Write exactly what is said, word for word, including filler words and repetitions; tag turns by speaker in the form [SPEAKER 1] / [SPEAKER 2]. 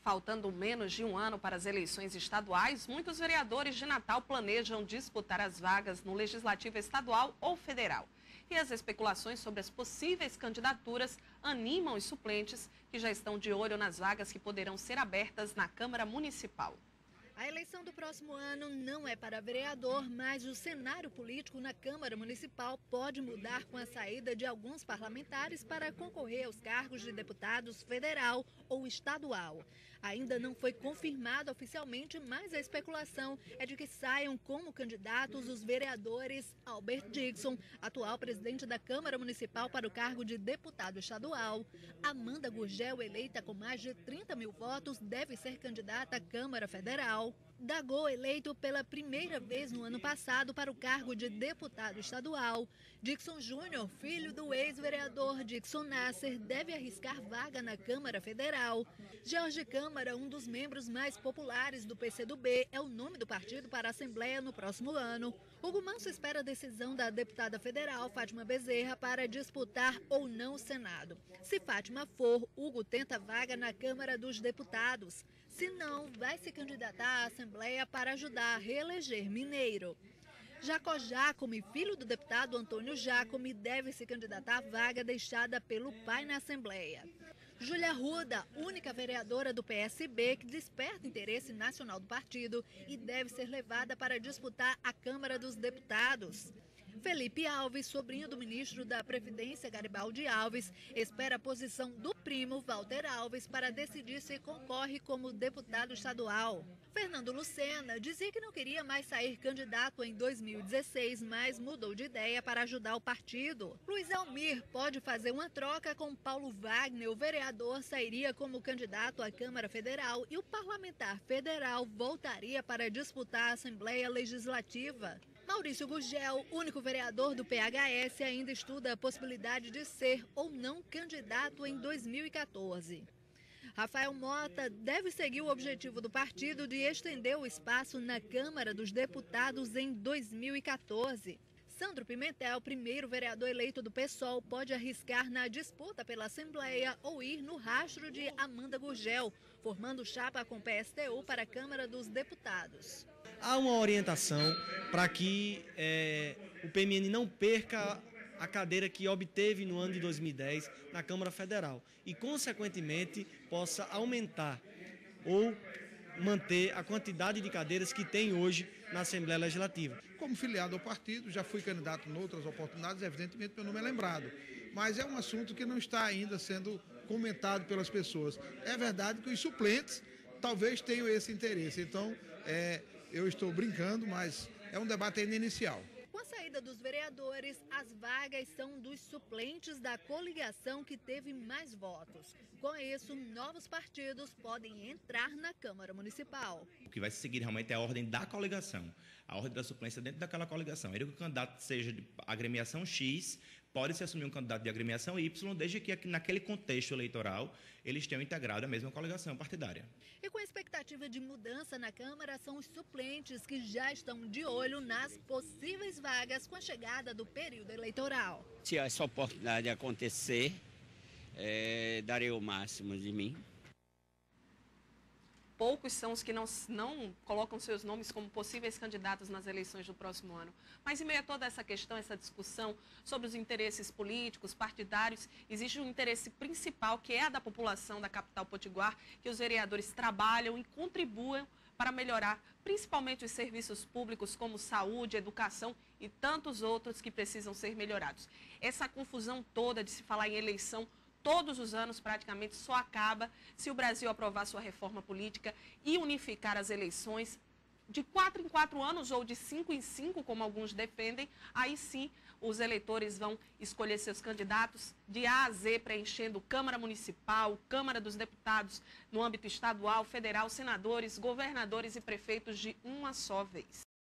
[SPEAKER 1] Faltando menos de um ano para as eleições estaduais, muitos vereadores de Natal planejam disputar as vagas no Legislativo Estadual ou Federal. E as especulações sobre as possíveis candidaturas animam os suplentes que já estão de olho nas vagas que poderão ser abertas na Câmara Municipal.
[SPEAKER 2] A eleição do próximo ano não é para vereador, mas o cenário político na Câmara Municipal pode mudar com a saída de alguns parlamentares para concorrer aos cargos de deputados federal ou estadual. Ainda não foi confirmado oficialmente, mas a especulação é de que saiam como candidatos os vereadores Albert Dixon, atual presidente da Câmara Municipal para o cargo de deputado estadual. Amanda Gurgel, eleita com mais de trinta mil votos, deve ser candidata à Câmara Federal. Dagô, eleito pela primeira vez no ano passado para o cargo de deputado estadual. Dixon Júnior, filho do ex-vereador Dixon Nasser, deve arriscar vaga na Câmara Federal. Jorge Câmara, um dos membros mais populares do P C do B, é o nome do partido para a Assembleia no próximo ano. Hugo Manso espera a decisão da deputada federal Fátima Bezerra para disputar ou não o Senado. Se Fátima for, Hugo tenta vaga na Câmara dos Deputados. Se não, vai se candidatar à Assembleia para ajudar a reeleger Mineiro. Jacó Jacome, filho do deputado Antônio Jacome, deve se candidatar à vaga deixada pelo pai na Assembleia. Júlia Arruda, única vereadora do P S B que desperta interesse nacional do partido e deve ser levada para disputar a Câmara dos Deputados. Felipe Alves, sobrinho do ministro da Previdência Garibaldi Alves, espera a posição do primo Walter Alves para decidir se concorre como deputado estadual. Fernando Lucena dizia que não queria mais sair candidato em dois mil e dezesseis, mas mudou de ideia para ajudar o partido. Luiz Almir pode fazer uma troca com Paulo Wagner. O vereador sairia como candidato à Câmara Federal e o parlamentar federal voltaria para disputar a Assembleia Legislativa. Maurício Gurgel, único vereador do P H S, ainda estuda a possibilidade de ser ou não candidato em dois mil e quatorze. Rafael Mota deve seguir o objetivo do partido de estender o espaço na Câmara dos Deputados em dois mil e quatorze. Sandro Pimentel, primeiro vereador eleito do PSOL, pode arriscar na disputa pela Assembleia ou ir no rastro de Amanda Gurgel, formando chapa com P S T U para a Câmara dos Deputados.
[SPEAKER 3] Há uma orientação para que é, o P M N não perca a cadeira que obteve no ano de dois mil e dez na Câmara Federal e, consequentemente, possa aumentar ou manter a quantidade de cadeiras que tem hoje na Assembleia Legislativa.
[SPEAKER 4] Como filiado ao partido, já fui candidato em outras oportunidades, evidentemente meu nome é lembrado, mas é um assunto que não está ainda sendo comentado pelas pessoas. É verdade que os suplentes talvez tenham esse interesse, então é, eu estou brincando, mas é um debate ainda inicial.
[SPEAKER 2] Com a saída dos vereadores, as vagas são dos suplentes da coligação que teve mais votos. Com isso, novos partidos podem entrar na Câmara Municipal.
[SPEAKER 5] O que vai se seguir realmente é a ordem da coligação, a ordem da suplência dentro daquela coligação. Ele que o candidato seja de agremiação X, pode-se assumir um candidato de agremiação Y, desde que naquele contexto eleitoral eles tenham integrado a mesma coligação partidária.
[SPEAKER 2] E com a expectativa de mudança na Câmara, são os suplentes que já estão de olho nas possíveis vagas com a chegada do período eleitoral.
[SPEAKER 6] Se essa oportunidade acontecer, é, darei o máximo de mim.
[SPEAKER 1] Poucos são os que não, não colocam seus nomes como possíveis candidatos nas eleições do próximo ano. Mas em meio a toda essa questão, essa discussão sobre os interesses políticos, partidários, existe um interesse principal, que é a da população da capital potiguar, que os vereadores trabalham e contribuam para melhorar principalmente os serviços públicos como saúde, educação e tantos outros que precisam ser melhorados. Essa confusão toda de se falar em eleição todos os anos praticamente só acaba se o Brasil aprovar sua reforma política e unificar as eleições de quatro em quatro anos ou de cinco em cinco, como alguns defendem. Aí sim os eleitores vão escolher seus candidatos de A a Z, preenchendo Câmara Municipal, Câmara dos Deputados no âmbito estadual, federal, senadores, governadores e prefeitos de uma só vez.